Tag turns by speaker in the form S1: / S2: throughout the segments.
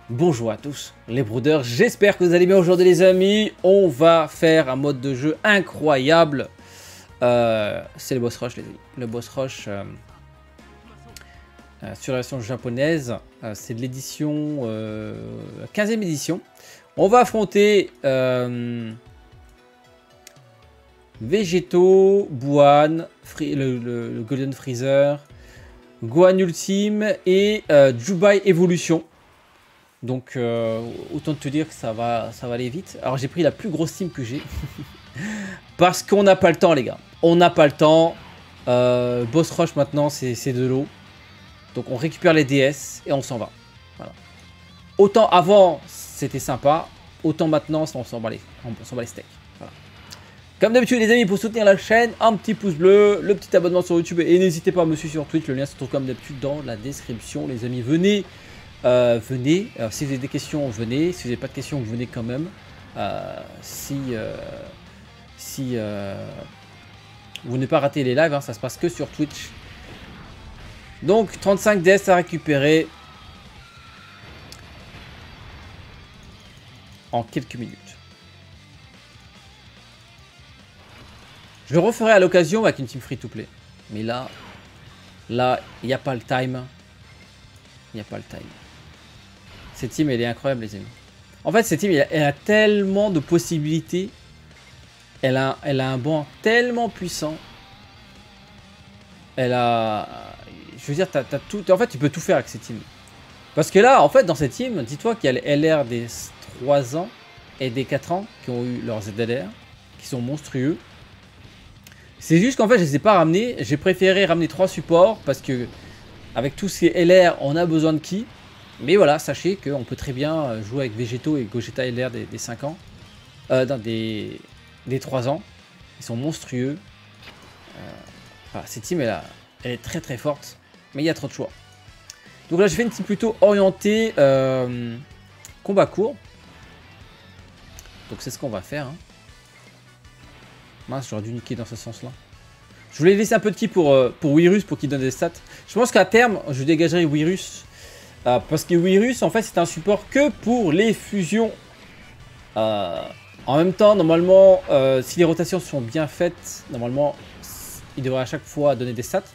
S1: Bonjour à tous les brooders, j'espère que vous allez bien aujourd'hui les amis. On va faire un mode de jeu incroyable. C'est le boss rush les amis. Le boss rush sur la version japonaise. C'est de l'édition 15e édition. On va affronter Végéto, Buan, le Golden Freezer, Gohan Ultime et Jubai Evolution. Donc autant te dire que ça va aller vite. Alors j'ai pris la plus grosse team que j'ai. Parce qu'on n'a pas le temps les gars. On n'a pas le temps. Boss rush maintenant c'est de l'eau. Donc on récupère les DS et on s'en va. Voilà. Autant avant c'était sympa. Autant maintenant on s'en bat les steaks. Voilà. Comme d'habitude les amis, pour soutenir la chaîne, un petit pouce bleu, le petit abonnement sur YouTube. Et n'hésitez pas à me suivre sur Twitch. Le lien se trouve comme d'habitude dans la description. Les amis, venez. Venez, si vous avez des questions, venez. Si vous n'avez pas de questions, venez quand même. Si vous n'avez pas raté les lives, hein, ça se passe que sur Twitch. Donc 35 DS à récupérer en quelques minutes. Je le referai à l'occasion avec une team free-to-play. Mais là, il n'y a pas le time. Il n'y a pas le time. Cette team, elle est incroyable, les amis. En fait, cette team, elle a tellement de possibilités. Elle a un banc tellement puissant. Elle a... Je veux dire, t'as tout... En fait, tu peux tout faire avec cette team. Parce que là, en fait, dans cette team, dis-toi qu'il y a les LR des 3 ans et des 4 ans qui ont eu leurs ZLR, qui sont monstrueux. C'est juste qu'en fait, je les ai pas ramenés. J'ai préféré ramener 3 supports parce que avec tous ces LR, on a besoin de qui. Mais voilà, sachez qu'on peut très bien jouer avec Végéto et Gogeta LR des 5 ans. Des 3 ans. Ils sont monstrueux. Voilà, cette team, elle est très très forte. Mais il y a trop de choix. Donc là, je fais une team plutôt orientée combat court. Donc c'est ce qu'on va faire. Hein. Mince, j'aurais dû niquer dans ce sens-là. Je voulais laisser un peu de ki pour Wirus pour qu'il donne des stats. Je pense qu'à terme, je dégagerai Wirus. Parce que Wirus, en fait, c'est un support que pour les fusions. En même temps, normalement, si les rotations sont bien faites, normalement, il devrait à chaque fois donner des stats.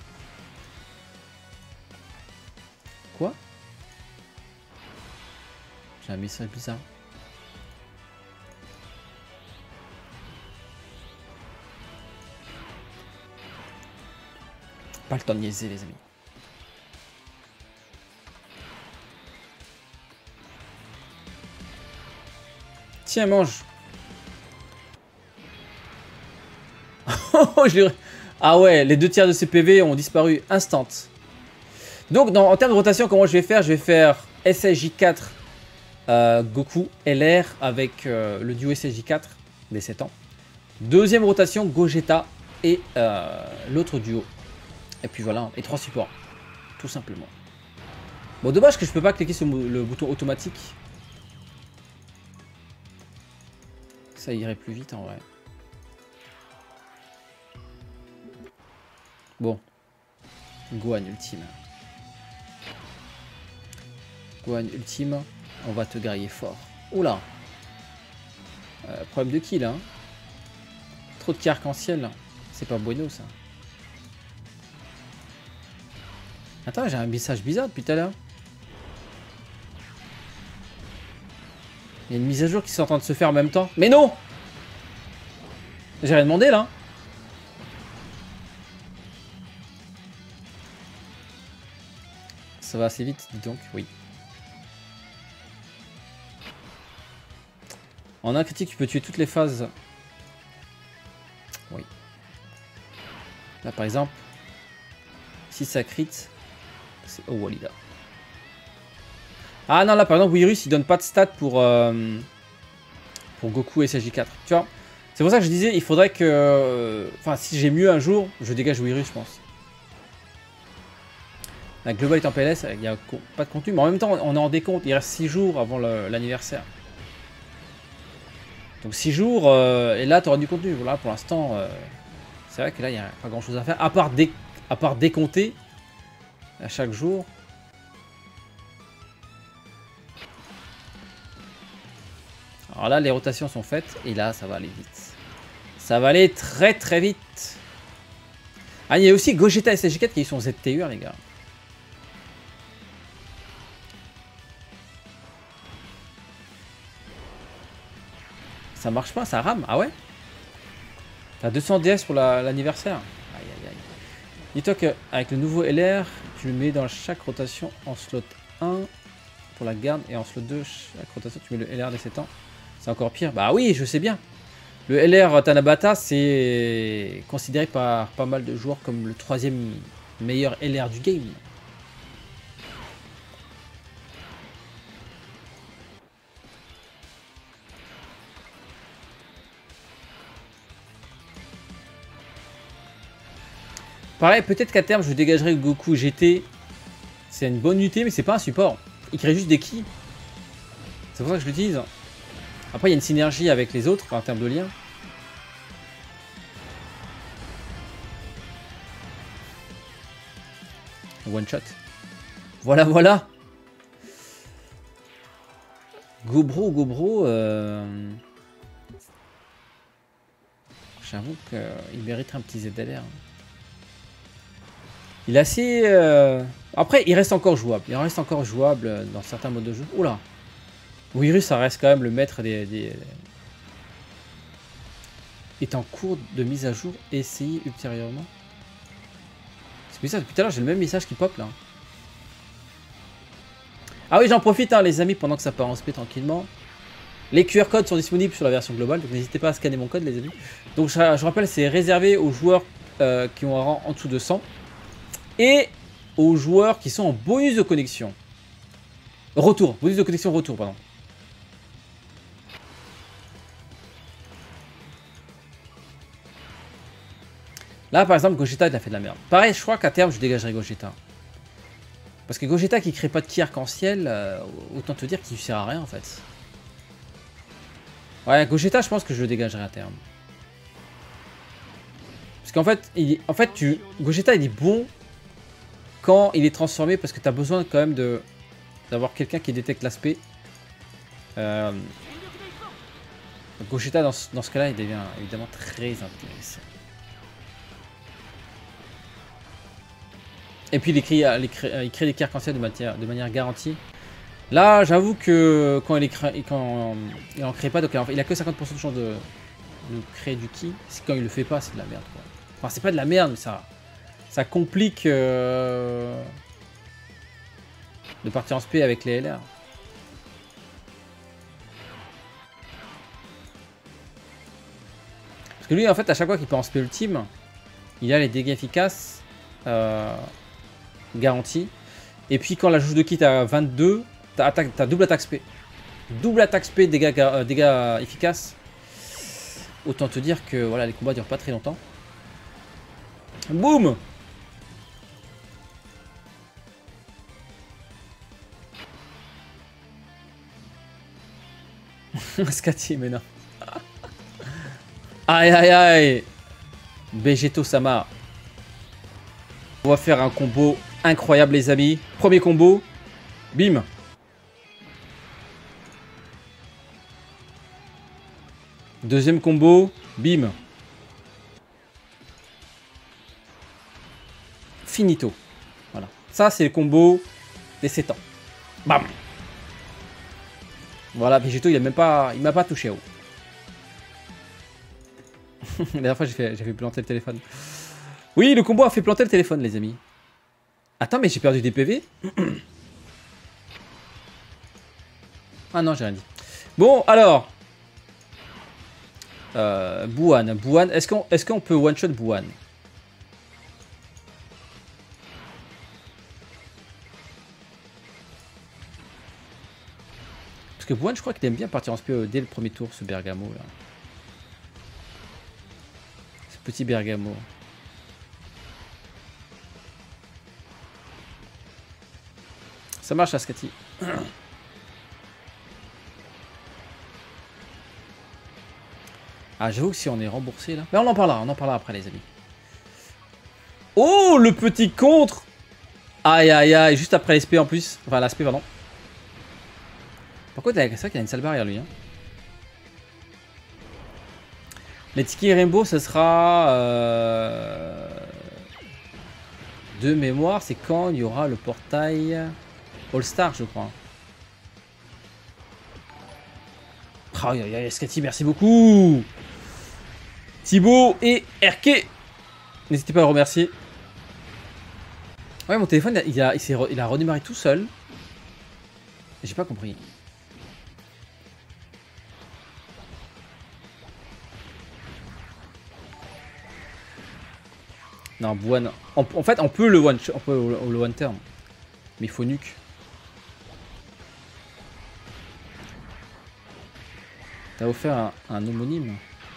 S1: Quoi? J'ai un message bizarre. Pas le temps de niaiser, les amis. Tiens, mange. Ah ouais, les 2 tiers de ces PV ont disparu instant. Donc, en termes de rotation, comment je vais faire? Je vais faire SSJ4 Goku LR avec le duo SSJ4 des 7 ans. Deuxième rotation, Gogeta et l'autre duo. Et puis voilà, et 3 supports. Tout simplement. Bon, dommage que je peux pas cliquer sur le bouton automatique. Ça irait plus vite en vrai. Bon. Gohan Ultime. Gohan Ultime, on va te griller fort. Oula. Problème de kill, hein. Trop de ki arc-en-ciel. C'est pas bueno ça. Attends, j'ai un message bizarre depuis tout à l'heure. Il y a une mise à jour qui est en train de se faire en même temps. Mais non! J'ai rien demandé là. Ça va assez vite, dis donc, oui. En un critique, tu peux tuer toutes les phases. Oui. Là par exemple, si ça crit, c'est oh Walida. Ah non, là par exemple, Wirus il donne pas de stats pour Goku et SSJ4. Tu vois, c'est pour ça que je disais, il faudrait que. Enfin, si j'ai mieux un jour, je dégage Wirus, je pense. La Global est en PLS, il n'y a pas de contenu, mais en même temps, on est en décompte. Il reste 6 jours avant l'anniversaire. Donc 6 jours, et là, tu auras du contenu. Voilà, pour l'instant, c'est vrai que là, il n'y a pas grand chose à faire. À part décompter à chaque jour. Alors là, les rotations sont faites. Et là, ça va aller vite. Ça va aller très très vite. Ah, il y a aussi Gogeta SSG4 qui sont ZTUR, les gars. Ça marche pas, ça rame. Ah ouais? T'as 200 DS pour l'anniversaire. Aïe aïe aïe. Dis-toi qu'avec le nouveau LR, tu le mets dans chaque rotation en slot 1 pour la garde et en slot 2, chaque rotation, tu mets le LR des 7 ans. C'est encore pire. Bah oui, je sais bien. Le LR Tanabata, c'est considéré par pas mal de joueurs comme le 3e meilleur LR du game. Pareil, peut-être qu'à terme, je dégagerai Goku GT. C'est une bonne unité, mais c'est pas un support. Il crée juste des ki. C'est pour ça que je l'utilise. Après, il y a une synergie avec les autres en termes de lien. One shot. Voilà, voilà. Gobro. J'avoue qu'il mériterait un petit ZLR. Il est assez... Après, il reste encore jouable. Il reste encore jouable dans certains modes de jeu. Oula. Wirus, ça reste quand même le maître des... Est en cours de mise à jour. Essayez ultérieurement. C'est bizarre, depuis tout à l'heure, j'ai le même message qui pop là. Ah oui, j'en profite, hein, les amis, pendant que ça part en SP tranquillement. Les QR codes sont disponibles sur la version globale, donc n'hésitez pas à scanner mon code, les amis. Donc je rappelle, c'est réservé aux joueurs qui ont un rang en dessous de 100. Et aux joueurs qui sont en bonus de connexion. Bonus de connexion retour, pardon. Là, par exemple, Gogeta, il a fait de la merde. Pareil, je crois qu'à terme, je dégagerai Gogeta. Parce que Gogeta qui crée pas de ki arc-en-ciel, autant te dire qu'il ne sert à rien, en fait. Ouais, Gogeta, je pense que je le dégagerai à terme. Parce qu'en fait, Gogeta, il est bon quand il est transformé, parce que tu as besoin quand même d'avoir quelqu'un qui détecte l'aspect. Gogeta, dans ce cas-là, il devient évidemment très intéressant. Et puis il crée des cartes arc-en-ciel de manière garantie. Là, j'avoue que quand il en crée pas, donc il a que 50% de chance de créer du ki. Quand il le fait pas, c'est de la merde, quoi. Enfin, c'est pas de la merde, mais ça complique de partir en SP avec les LR. Parce que lui, en fait, à chaque fois qu'il peut en SP ultime, il a les dégâts efficaces garantis. Et puis quand la jauge de ki est à 22, t'as double attaque SP. Double attaque SP, dégâts efficaces. Autant te dire que voilà, les combats durent pas très longtemps. Boum! Scati, mais non. Aïe aïe aïe! Begeto Sama. On va faire un combo incroyable, les amis. Premier combo. Bim. Deuxième combo. Bim. Finito. Voilà. Ça, c'est le combo des 7 ans. Bam. Voilà, Vegeto, il m'a pas touché. Oh. La dernière fois, j'ai fait planter le téléphone. Oui, le combo a fait planter le téléphone, les amis. Attends, mais j'ai perdu des PV. Ah non, j'ai rien dit. Bon, alors. Buwan. Est-ce qu'on peut one-shot Buwan? Parce que Buwan, je crois qu'il aime bien partir en SP dès le premier tour, ce Bergamo là. Ce petit Bergamo. Ça marche, Ascati. Ah, j'avoue que si on est remboursé là. Mais on en parlera après, les amis. Oh, le petit contre! Aïe, aïe, aïe, juste après l'SP en plus. Enfin, l'aspect, pardon. Par contre, c'est vrai qu'il a une sale barrière lui. Hein. Les tickets Rainbow, ce sera... de mémoire, c'est quand il y aura le portail All-Star, je crois. Oh, Scati, merci beaucoup. Thibaut et RK. N'hésitez pas à le remercier. Ouais, mon téléphone, il a redémarré tout seul. J'ai pas compris. Non, Buan. En fait, on peut le one turn. Mais il faut nuke. T'as offert un homonyme.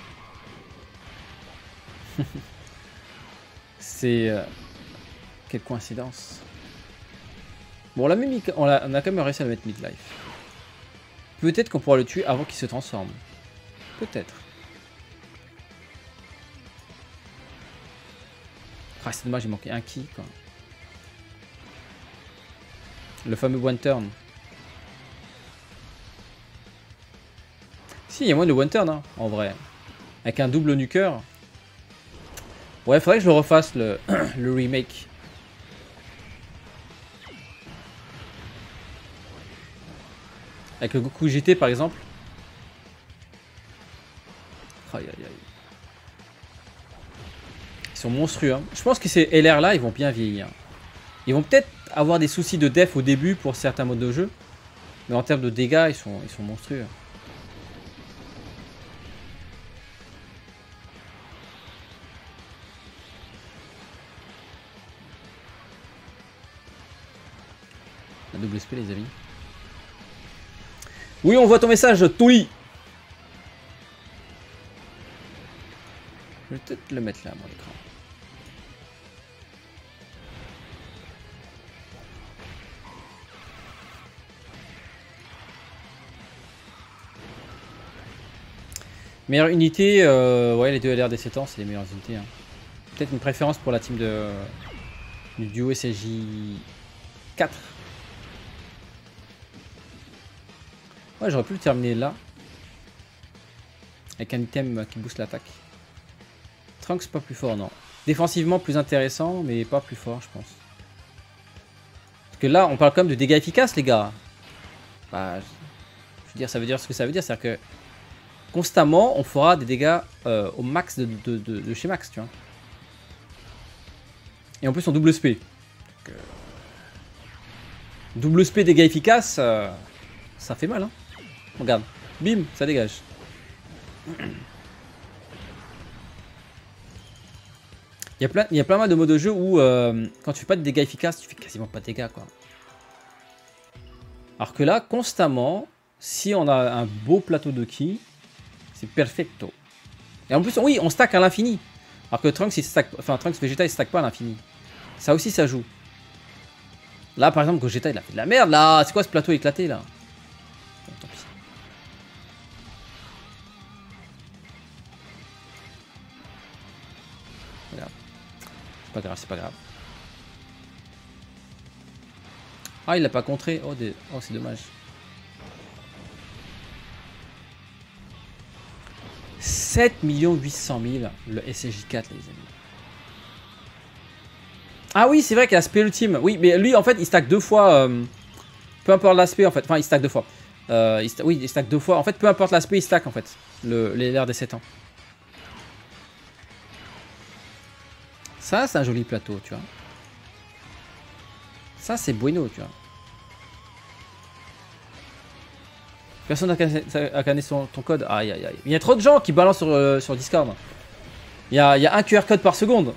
S1: C'est... quelle coïncidence. Bon, on a quand même réussi à le mettre midlife. Peut-être qu'on pourra le tuer avant qu'il se transforme. Peut-être. Ah, c'est dommage, il manquait un ki, quoi. Le fameux one turn. Si, il y a moins de one turn, hein, en vrai. Avec un double nuker. Ouais, faudrait que je le refasse, le remake. Avec le Goku GT, par exemple. Aïe, aïe, aïe. Ils sont monstrueux. Hein. Je pense que ces LR là, ils vont bien vieillir. Ils vont peut-être avoir des soucis de def au début pour certains modes de jeu. Mais en termes de dégâts, ils sont monstrueux. La double SP, les amis. Oui, on voit ton message, Touli. Je vais peut-être le mettre là, mon écran. Meilleure unité, ouais, les deux LR des 7 ans, c'est les meilleures unités. Hein. Peut-être une préférence pour la team du duo SSJ 4. Ouais, j'aurais pu le terminer là. Avec un item qui booste l'attaque. Trunks pas plus fort, non. Défensivement plus intéressant, mais pas plus fort, je pense. Parce que là, on parle quand même de dégâts efficaces, les gars. Bah, je veux dire, ça veut dire ce que ça veut dire, c'est-à-dire que constamment, on fera des dégâts au max de chez max, tu vois. Et en plus, en double SP. Donc, double SP dégâts efficaces, ça fait mal, hein. Regarde, bim, ça dégage. Il y a plein mal de modes de jeu où quand tu fais pas de dégâts efficaces, tu fais quasiment pas de dégâts, quoi. Alors que là, constamment, si on a un beau plateau de ki, c'est perfecto. Et en plus, oui, on stack à l'infini. Alors que Trunks, Trunks Vegeta, il stack pas à l'infini. Ça aussi, ça joue. Là, par exemple, Gogeta, il a fait de la merde, là. C'est quoi ce plateau éclaté, là? Bon, tant pis. Regarde. C'est pas grave, c'est pas grave. Ah, il l'a pas contré. Oh, oh c'est dommage. 7 800 000 le SSJ4, les amis. Ah oui, c'est vrai qu'il y a l'aspect ultime. Oui, mais lui, en fait, il stack deux fois. Peu importe l'aspect, en fait. Enfin, il stack deux fois. Oui, il stack deux fois. En fait, peu importe l'aspect, il stack, en fait. Les LR des 7 ans. Ça, c'est un joli plateau, tu vois. Ça, c'est bueno, tu vois. Personne n'a canné ton code. Aïe, aïe, aïe. Il y a trop de gens qui balancent sur Discord. Il y a un QR code par seconde.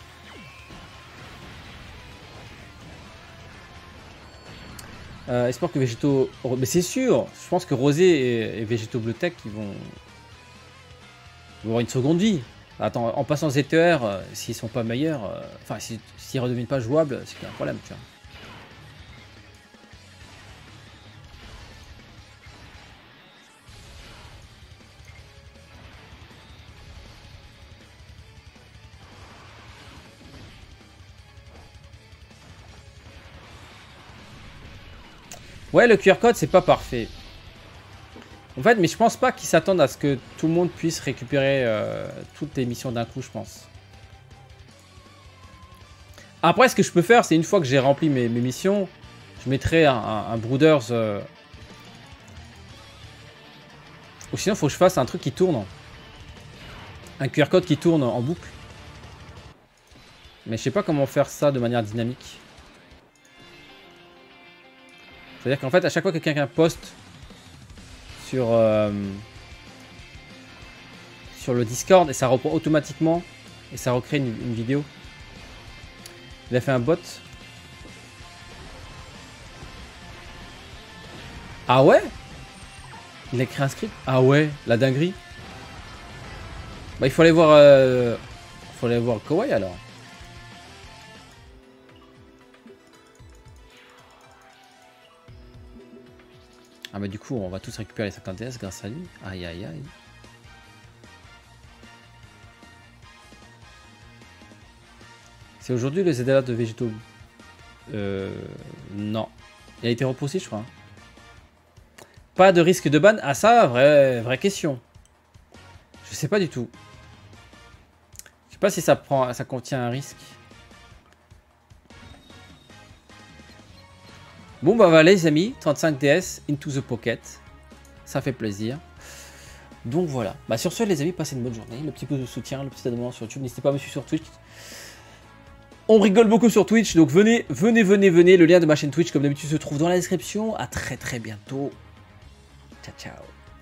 S1: Espoir que Végétaux... Mais c'est sûr. Je pense que Rosé et Végétaux Bleu Tech, ils vont avoir une seconde vie. Attends, en passant ZTR, s'ils sont pas meilleurs... Enfin, s'ils redeviennent pas jouables, c'est qu'il y a un problème, tu vois. Ouais, le QR code, c'est pas parfait. En fait, mais je pense pas qu'ils s'attendent à ce que tout le monde puisse récupérer toutes les missions d'un coup, je pense. Après, ce que je peux faire, c'est une fois que j'ai rempli mes missions, je mettrai un Brooders. Ou sinon, il faut que je fasse un truc qui tourne. Un QR code qui tourne en boucle. Mais je sais pas comment faire ça de manière dynamique. C'est-à-dire qu'en fait, à chaque fois que quelqu'un poste sur le Discord, et ça reprend automatiquement, et ça recrée une vidéo. Il a fait un bot. Ah ouais? Il a créé un script? Ah ouais, la dinguerie. Bah il faut aller voir Kawaii alors. Ah bah du coup on va tous récupérer les 50 DS grâce à lui. Aïe aïe aïe. C'est aujourd'hui le ZLA de Végétaux. Non. Il a été repoussé je crois. Pas de risque de ban? Ah ça, vraie question. Je sais pas du tout. Je sais pas si ça contient un risque. Bon bah voilà les amis, 35 DS into the pocket. Ça fait plaisir. Donc voilà. Bah sur ce les amis, passez une bonne journée. Le petit pouce de soutien, le petit abonnement sur YouTube. N'hésitez pas à me suivre sur Twitch. On rigole beaucoup sur Twitch, donc venez. Le lien de ma chaîne Twitch comme d'habitude se trouve dans la description. À très bientôt. Ciao ciao.